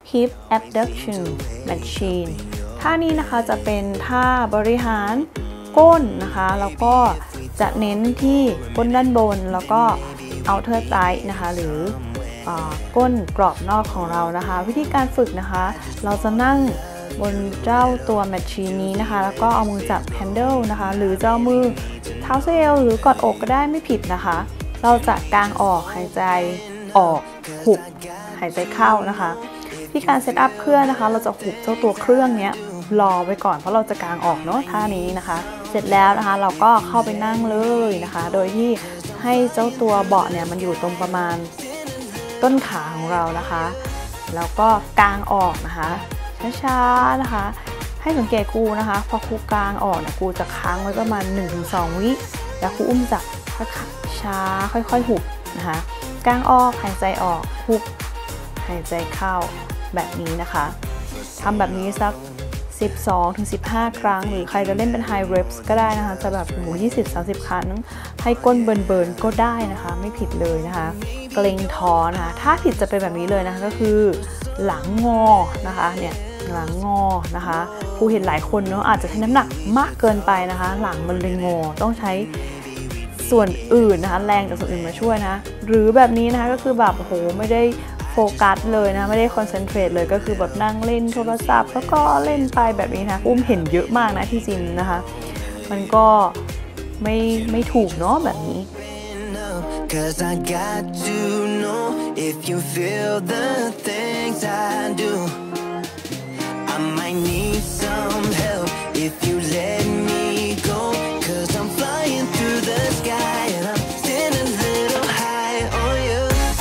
hip abduction machine ท่านี้นะคะจะเป็นท่าบริหารก้นนะคะแล้วก็จะเน้นที่ก้นด้านบนแล้วก็ outer thigh นะคะหรือก้นกรอบนอกของเรานะคะวิธีการฝึกนะคะเราจะนั่งบนเจ้าตัวแมชชีนนี้นะคะแล้วก็เอามือจับแฮนเดิลนะคะหรือจะเอามือเท้าเซลหรือกอดอกก็ได้ไม่ผิดนะคะเราจะกางออกหายใจออกหุบหายใจเข้านะคะที่การเซตอัพเครื่องนะคะเราจะหุบเจ้าตัวเครื่องนี้รอไว้ก่อนเพราะเราจะกางออกเนาะท่านี้นะคะเสร็จแล้วนะคะเราก็เข้าไปนั่งเลยนะคะโดยที่ให้เจ้าตัวเบาะเนี่ยมันอยู่ตรงประมาณต้นขาของเรานะคะแล้วก็กางออกนะคะช้าๆนะคะให้สังเกตครูนะคะพอครูกางออกเนี่ยครูจะค้างไว้ประมาณ 1-2 วิแล้วครูอุ้มจะช้าค่อยๆหุบนะคะกางออกหายใจออกหุบหายใจเข้าแบบนี้นะคะทำแบบนี้สัก 12-15 ครั้งหรือใครจะเล่นเป็น high reps ก็ได้นะคะจะแบบ20-30 ครั้งให้ก้นเบิร์นก็ได้นะคะไม่ผิดเลยนะคะเกร็งท้อนะคะถ้าผิดจะเป็นแบบนี้เลยนะคะก็คือหลังงอนะคะเนี่ยหลังงอนะคะครูเห็นหลายคนเนาะอาจจะใช้น้ำหนักมากเกินไปนะคะหลังมันเลยงอต้องใช้ส่วนอื่นนะคะแรงจากส่วนอื่นมาช่วยนะหรือแบบนี้นะคะก็คือแบบโอ้โหไม่ได้โฟกัสเลยนะไม่ได้คอนเซนเทรตเลยก็คือแบบนั่งเล่นโทรศัพท์แล้วก็เล่นไปแบบนี้นะอุ้มเห็นเยอะมากนะที่จิมนะคะมันก็ไม่ถูกเนาะแบบนี้ Cause I got to know if you feel the things I do. I might need some help if you let me go. Cause I'm flying through the sky and I'm standing a little high on you.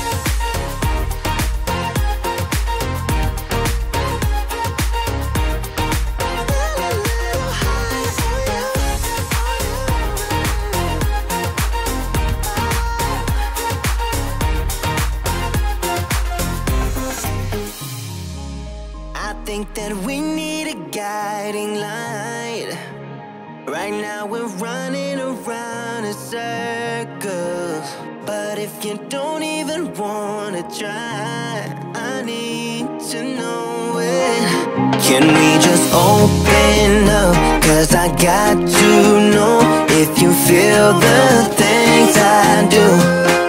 I think that we need a guiding light. Right now we're running around in circles. But if you don't even wanna try, I need to know it. Can we just open up? Cause I got to know if you feel the things I do.